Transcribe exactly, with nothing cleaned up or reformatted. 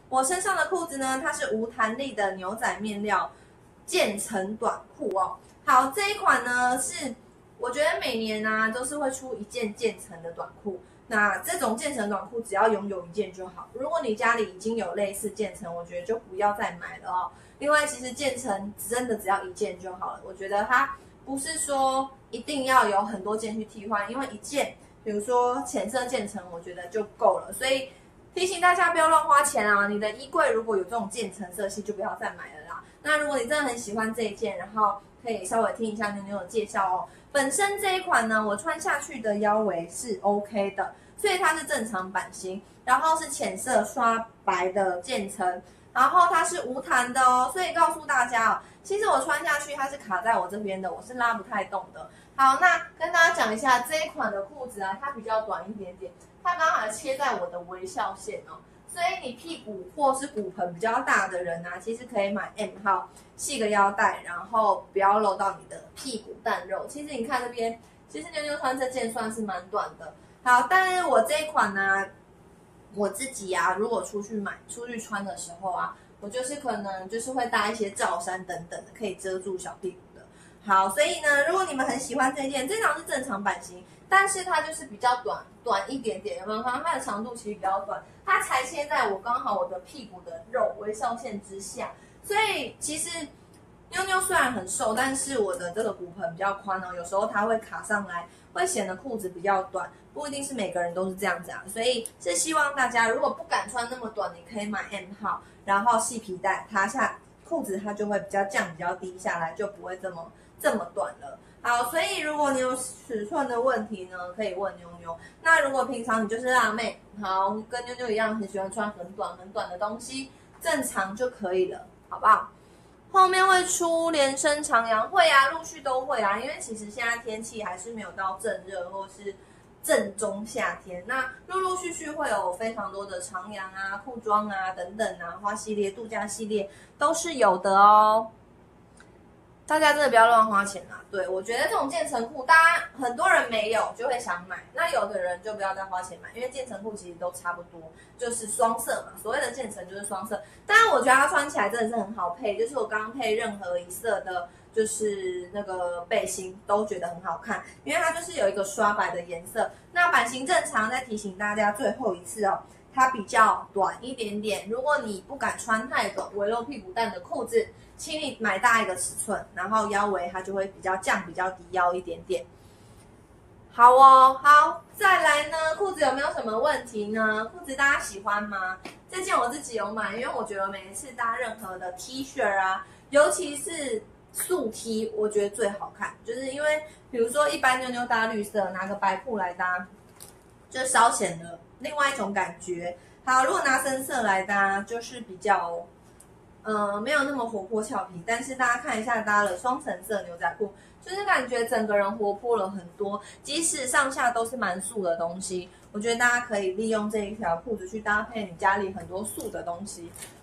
我身上的裤子呢，它是无弹力的牛仔面料渐层短裤哦。好，这一款呢是我觉得每年啊都是会出一件渐层的短裤。那这种渐层短裤只要拥有一件就好。如果你家里已经有类似渐层，我觉得就不要再买了哦。另外，其实渐层真的只要一件就好了。我觉得它不是说一定要有很多件去替换，因为一件，比如说浅色渐层，我觉得就够了。所以提醒大家不要乱花钱啊！你的衣柜如果有这种渐层色系，就不要再买了啦。那如果你真的很喜欢这一件，然后可以稍微听一下妞妞的介绍哦。本身这一款呢，我穿下去的腰围是 OK 的，所以它是正常版型，然后是浅色刷白的渐层，然后它是无弹的哦，所以告诉大家哦，其实我穿下去它是卡在我这边的，我是拉不太动的。好，那跟大家讲一下这一款的裤子啊，它比较短一点点，它刚好切在我的微笑线哦。所以你屁股或是骨盆比较大的人啊，其实可以买 M 号，系个腰带，然后不要露到你的屁股蛋肉。其实你看这边，其实妞妞穿这件算是蛮短的。好，但是我这一款呢、啊，我自己啊，如果出去买、出去穿的时候啊，我就是可能就是会搭一些罩衫等等的，可以遮住小屁股的。好，所以呢，如果你们很喜欢这件，这条是正常版型，但是它就是比较短，短一点点，有没有看到它的长度其实比较短，它裁切在我刚好我的屁股的肉微笑线之下，所以其实妞妞虽然很瘦，但是我的这个骨盆比较宽哦，有时候它会卡上来，会显得裤子比较短，不一定是每个人都是这样子啊，所以是希望大家如果不敢穿那么短，你可以买 M 号，然后系皮带，它下裤子它就会比较降比较低下来，就不会这么这么短了。好，所以如果你有尺寸的问题呢，可以问妞妞。那如果平常你就是辣妹，好，跟妞妞一样很喜欢穿很短很短的东西，正常就可以了，好不好？后面会出连身长阳，会啊，陆续都会啊，因为其实现在天气还是没有到正热或是正中夏天，那陆陆续续会有非常多的长阳啊、裤装啊等等啊，花系列、度假系列都是有的哦。大家真的不要乱花钱啦！对，我觉得这种渐层裤，大家很多人没有就会想买，那有的人就不要再花钱买，因为渐层裤其实都差不多，就是双色嘛。所谓的渐层就是双色，当然我觉得它穿起来真的是很好配，就是我刚刚配任何一色的，就是那个背心都觉得很好看，因为它就是有一个刷白的颜色。那版型正常，再提醒大家最后一次哦，它比较短一点点，如果你不敢穿太短围露屁股蛋的裤子，请你买大一个尺寸，然后腰围它就会比较降比较低腰一点点。好哦，好，再来呢，裤子有没有什么问题呢？裤子大家喜欢吗？这件我自己有买，因为我觉得每一次搭任何的 T 恤啊，尤其是素 T， 我觉得最好看，就是因为比如说一般妞妞搭绿色，拿个白裤来搭，就稍显了另外一种感觉。好，如果拿深色来搭，就是比较。呃，没有那么活泼俏皮，但是大家看一下搭了双层色牛仔裤，就是感觉整个人活泼了很多。即使上下都是蛮素的东西，我觉得大家可以利用这一条裤子去搭配你家里很多素的东西。